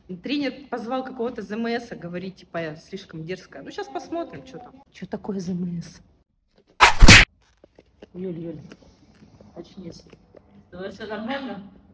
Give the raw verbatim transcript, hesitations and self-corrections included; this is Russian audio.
Тренер позвал какого-то ЗМС, говорит, типа, я слишком дерзкая. Ну, сейчас посмотрим, что там. Что такое ЗМС? Юль, Юль, очнись. Давай, все нормально?